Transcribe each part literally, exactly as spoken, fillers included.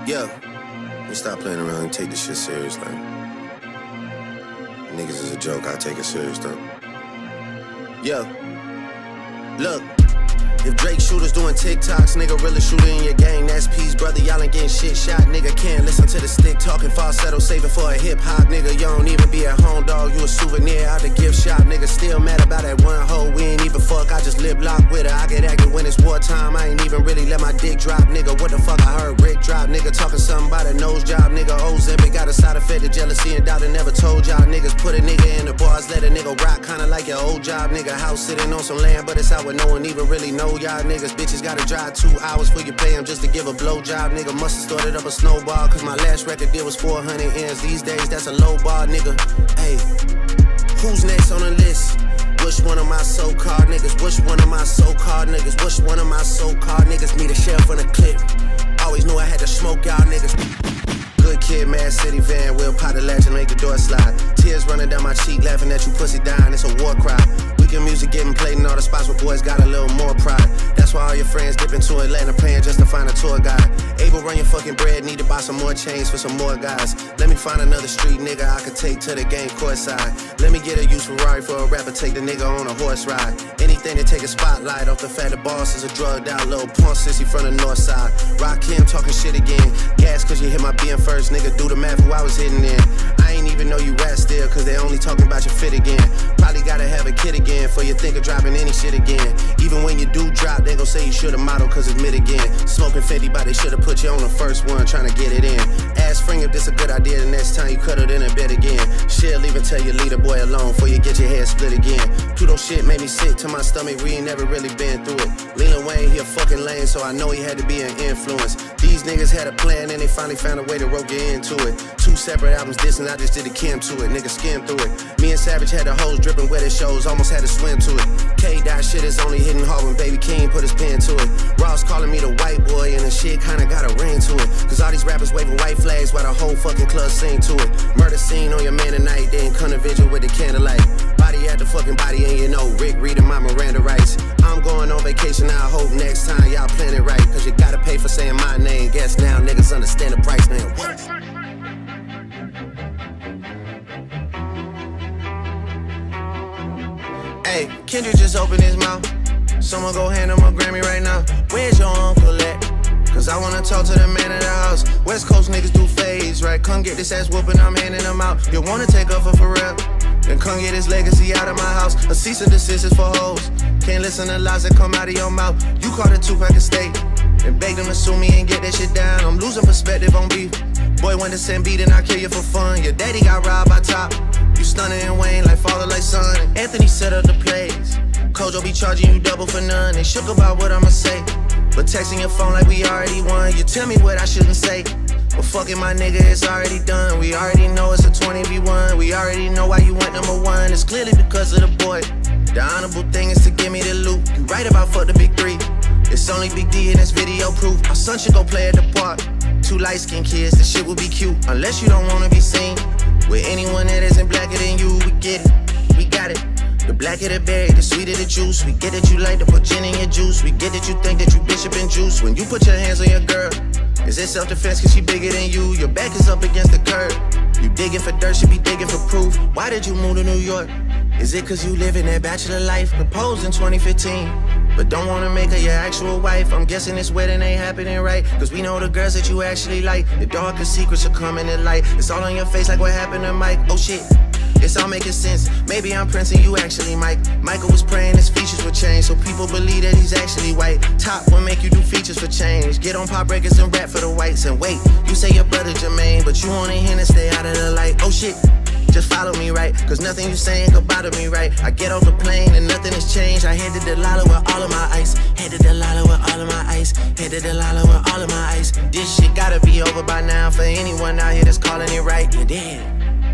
Yeah, we stop playing around and take this shit serious, like. Niggas is a joke, I take it serious though. Yeah, look. If Drake shooters doing TikToks, nigga really shooter in your gang, that's peace, brother. Y'all ain't getting shit shot, nigga. Can't listen to the stick talking falsetto, saving for a hip hop, nigga. You don't even be at home, dog. You a souvenir out the gift shop, nigga. Still mad about that one hoe. We ain't even fuck, I just lip lock with her. I get active when it's wartime. I ain't even really let my dick drop, nigga. What the fuck I heard Rick drop, nigga. Talking something about a nose job, nigga. Ozempic got a side effect of jealousy and doubt. I never told y'all niggas. Put a nigga in the bars, let a nigga rock, kinda like your old job, nigga. House sitting on some land, but it's out where no one even really know y'all niggas. Bitches gotta drive two hours for you pay them just to give a blowjob, nigga. Musta started up a snowball, cause my last record deal was four hundred ends. These days, that's a low bar, nigga. Hey, who's next on the list? Which one of my so-called niggas? Which one of my so-called niggas? Which one of my so-called niggas need a sheriff on a clip? Always knew I had to smoke y'all niggas. Good kid, Mad City van, we'll pot the latch and make the door slide. Tears running down my cheek, laughing at you pussy dying, it's a war cry. Weekend music getting played in all the spots where boys got a little more pride. That's why all your friends dip into Atlanta paying just to find a tour guide. Able run your fucking bread, need to buy some more chains for some more guys. Let me find another street nigga I could take to the game courtside. Let me get a used Ferrari for a rapper, take the nigga on a horse ride. Anything to take a spotlight off the fact the boss is a drugged out little punk sissy from the north side. Rock him talking shit again. Gas cause you hit my being first, nigga. Do the math who I was hitting in. I ain't even know you rap still, cause they only talking about your fit again. Probably gotta have a kid again for you think of dropping any shit again. Even when you do drop, they gon' say you should've modeled cause it's mid again. Smoking fifty, but they should've put you on the first one, trying to get it in. Ask Spring if this a good idea, the next time you cut it in a bed again. Shit, leave and tell your leader boy alone before you get your head split again. Pluto shit made me sick to my stomach, we ain't never really been through it. Lil Wayne, he a fucking lame, so I know he had to be an influence. These niggas had a plan and they finally found a way to rope you into it. Two separate albums dissing, I just did a Kim to it, nigga skim through it. Me and Savage had the hoes dripping wet at shows, almost had to swim to it. K-Dot shit is only hitting hard when Baby King put his pen to it. Ross calling me the white boy and the shit kinda got a ring to it. Cause all these rappers waving white flags while the whole fucking club sing to it. Murder scene on your man tonight, then come to vigil with the candlelight. Body at the fucking body and you know Rick reading my Miranda rights. I'm going on vacation, I hope next time y'all plan it right. Cause you gotta pay for saying my name. Guess now niggas understand the price, man. What? Hey, Kendrick just opened his mouth. Someone go hand him a Grammy right now. Where's your uncle at? Cause I wanna talk to the man in the house. West Coast niggas do phase, right? Come get this ass whooping, I'm handing them out. You wanna take off for Pharrell? Then come get his legacy out of my house. A cease and desist is for hoes. Can't listen to lies that come out of your mouth. You caught a two-pack of steak and beg them to sue me and get that shit down. I'm losing perspective on beef. Boy went to send beat and I kill you for fun. Your daddy got robbed by Top. You stunning and Wayne like father like son. Anthony set up the plays. Kojo be charging you double for none. They shook about what I'ma say, but texting your phone like we already won. You tell me what I shouldn't say, but fucking my nigga, it's already done. We already know it's a twenty v one. We already know why you went number one. It's clearly because of the boy. The honorable thing is to give me the loot. You right about fuck the big three. It's only Big D and it's video proof. Our son should go play at the park. Two light-skinned kids, the shit would be cute. Unless you don't wanna be seen with anyone that isn't blacker than you. We get it, we got it. The blacker the berry, the sweeter the juice. We get that you like to put gin in your juice. We get that you think that you bishop and juice. When you put your hands on your girl, is it self-defense cause she bigger than you? Your back is up against the curb. You digging for dirt, should be digging for proof. Why did you move to New York? Is it cause you live in that bachelor life? Proposed in twenty fifteen, but don't wanna make her your actual wife. I'm guessing this wedding ain't happening right, cause we know the girls that you actually like. The darkest secrets are coming to light. It's all on your face like what happened to Mike. Oh shit, it's all making sense. Maybe I'm Prince and you actually Mike. Michael was praying his features would change, so people believe that he's actually white. Top will make you do features for change. Get on pop breakers and rap for the whites. And wait, you say your brother Jermaine, but you only him to stay out of the light. Oh shit, just follow me right, cause nothing you saying could bother me right. I get off the plane and nothing has changed. I head to Delilah with all of my ice. Head to Delilah with all of my ice. Head to Delilah with all of my ice. This shit gotta be over by now for anyone out here that's calling it right. You're dead.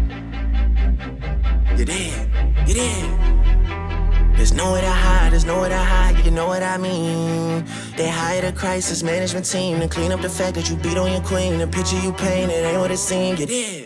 You're dead. You're dead. There's nowhere to hide, there's nowhere to hide, you know what I mean. They hired a crisis management team to clean up the fact that you beat on your queen. The picture you painted ain't what it seemed. You're dead.